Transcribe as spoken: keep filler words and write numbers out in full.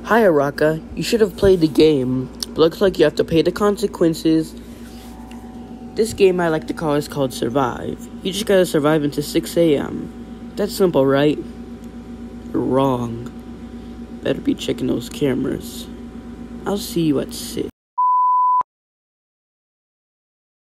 Hi, Araka. You should have played the game. But looks like you have to pay the consequences. This game I like to call is called Survive. You just gotta survive until six a m That's simple, right? You're wrong. Better be checking those cameras. I'll see you at six.